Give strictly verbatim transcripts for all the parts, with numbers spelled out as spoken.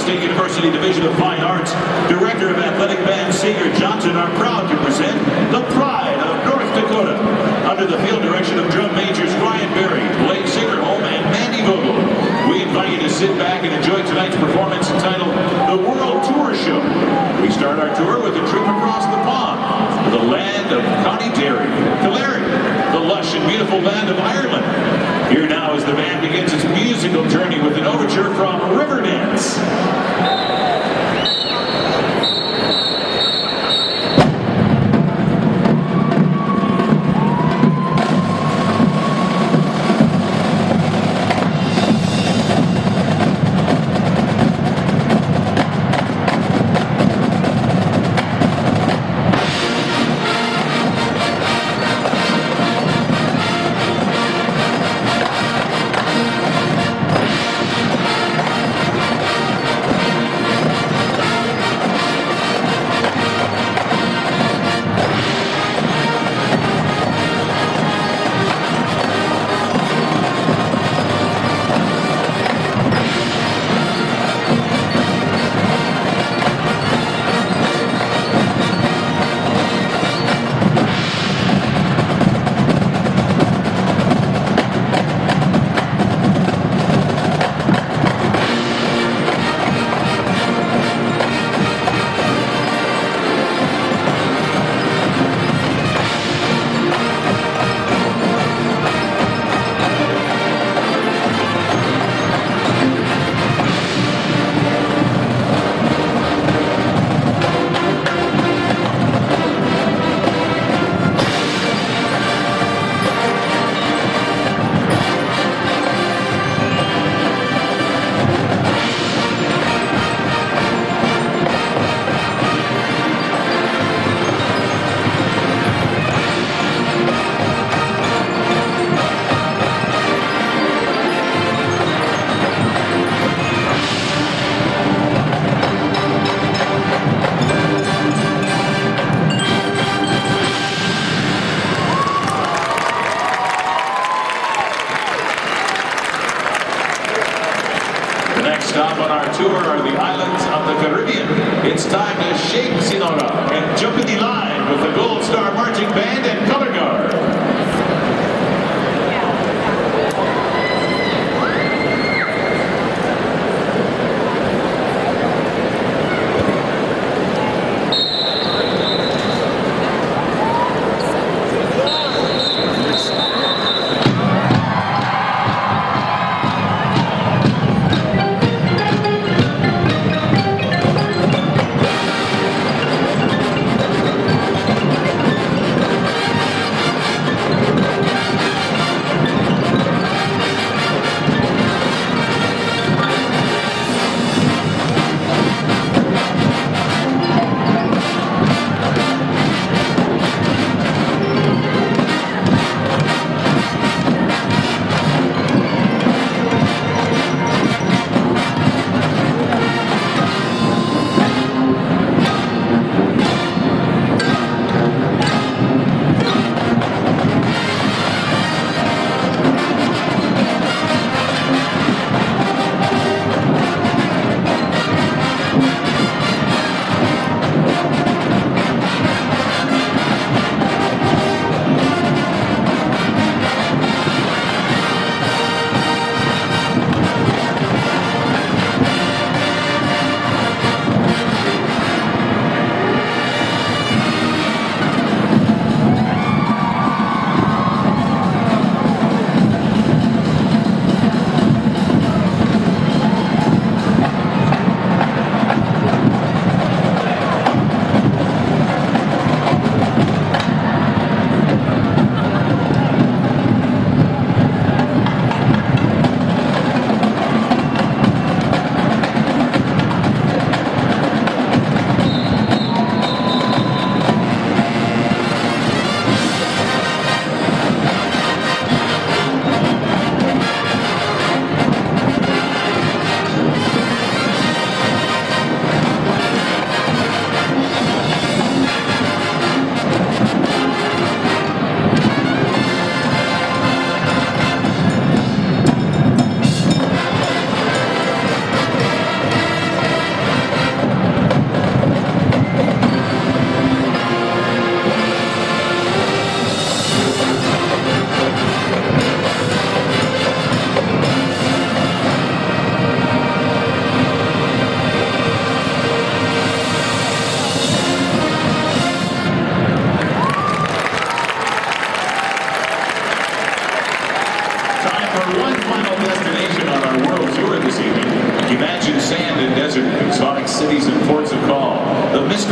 State University Division of Fine Arts, Director of Athletic Band Seeger Johnson are proud to present the Pride of North Dakota. Under the field direction of drum majors Ryan Berry, Blake Singerholm, and Mandy Vogel. We invite you to sit back and enjoy tonight's performance entitled The World Tour Show. We start our tour with a trip across the pond to the land of Connie Derry, Killarry, the lush and beautiful land of Ireland. Here now as the band begins its musical journey with an overture from Riverdance.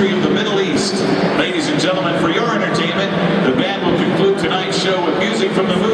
history of the Middle East. Ladies and gentlemen, for your entertainment, the band will conclude tonight's show with music from the movie